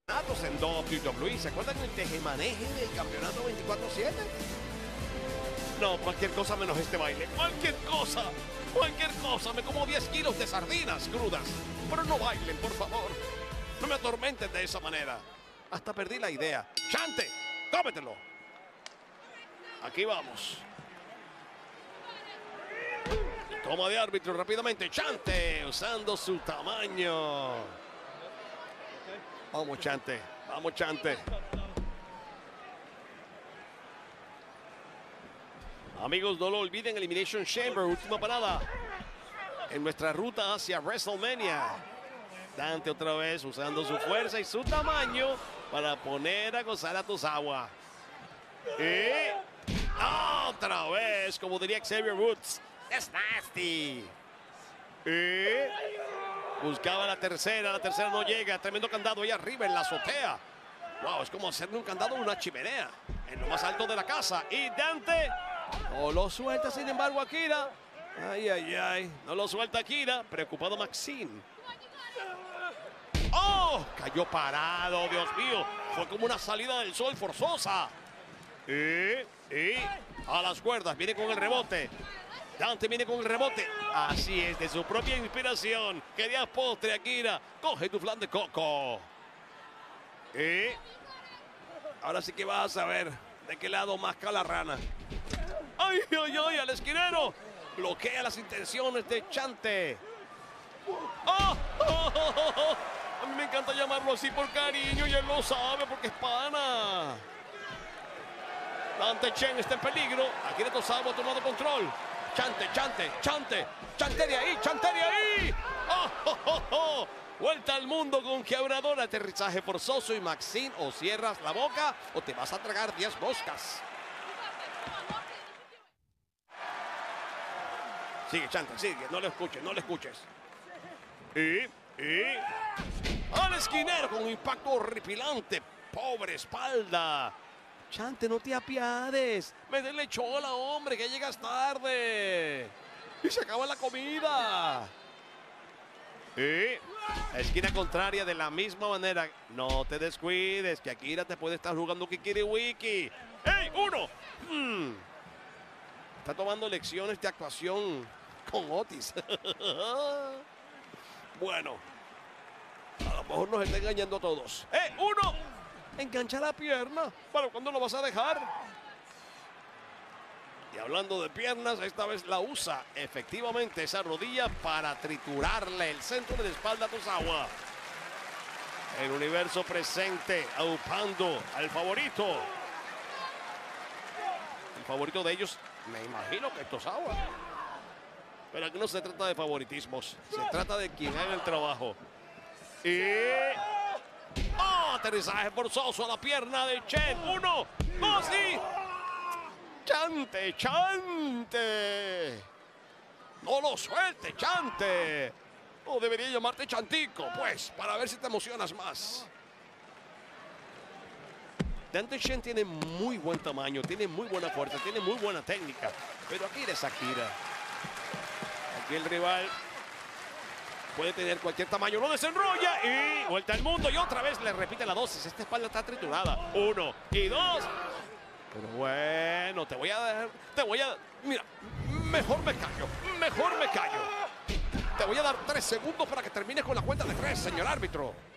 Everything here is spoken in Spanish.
campeonatos en WWE. ¿Se acuerdan del tejemaneje del campeonato 24/7? No, cualquier cosa menos este baile. Cualquier cosa. Cualquier cosa. Me como 10 kilos de sardinas crudas. Pero no bailen, por favor. No me atormenten de esa manera. Hasta perdí la idea. ¡Chante! ¡Cómetelo! Aquí vamos. Toma de árbitro rápidamente. Chante usando su tamaño. Vamos, Chante. Vamos, Chante. Amigos, no lo olviden, Elimination Chamber, última parada en nuestra ruta hacia WrestleMania. Dante otra vez usando su fuerza y su tamaño para poner a gozar a Tozawa. Y otra vez, como diría Xavier Woods, es nasty. Y buscaba la tercera no llega. Tremendo candado ahí arriba en la azotea. Wow, es como hacerle un candado en una chimenea en lo más alto de la casa. Y Dante no lo suelta, sin embargo, Akira. Ay, ay, ay. No lo suelta Akira. Preocupado Maxine. ¡Oh! Cayó parado, Dios mío. Fue como una salida del sol forzosa. Y a las cuerdas. Viene con el rebote. Dante viene con el rebote. Así es, de su propia inspiración. Quería postre, Akira. Coge tu flan de coco. Y ahora sí que vas a ver de qué lado masca la rana. ¡Ay, ay, ay! Al esquinero. Bloquea las intenciones de Chante. ¡Oh! ¡Oh, oh, oh, oh! A mí me encanta llamarlo así por cariño y él lo sabe porque es pana. Dante Chen está en peligro. Akira Tozawa ha tomado control. Chante, Chante, Chante. Chante ahí, Chante ahí. ¡Oh, oh, oh, oh! Vuelta al mundo con quebrador, aterrizaje forzoso y Maxine, o cierras la boca o te vas a tragar 10 moscas. Sigue, Chante, sigue, no lo escuches, no lo escuches. Y al esquinero con un impacto horripilante, pobre espalda. Chante, no te apiades, me denle chola, hombre, que llegas tarde. Y se acaba la comida. Y esquina contraria de la misma manera. No te descuides, que Akira te puede estar jugando Kikiriwiki. ¡Ey, uno! Está tomando lecciones de actuación con Otis. Bueno, a lo mejor nos está engañando a todos. ¡Uno! Engancha la pierna. ¿Para cuándo lo vas a dejar? Y hablando de piernas, esta vez la usa efectivamente esa rodilla para triturarle el centro de la espalda a Tozawa. El universo presente, aupando al favorito. El favorito de ellos, me imagino que es Tozawa. Pero aquí no se trata de favoritismos, se trata de quien haga el trabajo. Y aterrizaje forzoso a la pierna de Chen. Uno, dos y Chante, Chante. No lo suelte, Chante. O debería llamarte Chantico, pues, para ver si te emocionas más. Dante Chen tiene muy buen tamaño, tiene muy buena fuerza, tiene muy buena técnica. Pero Akira es Akira. Aquí el rival puede tener cualquier tamaño, lo desenrolla y vuelta al mundo. Y otra vez le repite la dosis. Esta espalda está triturada. 1 y 2. Pero bueno, te voy a... Mira, mejor me callo. Te voy a dar 3 segundos para que termines con la cuenta de 3, señor árbitro.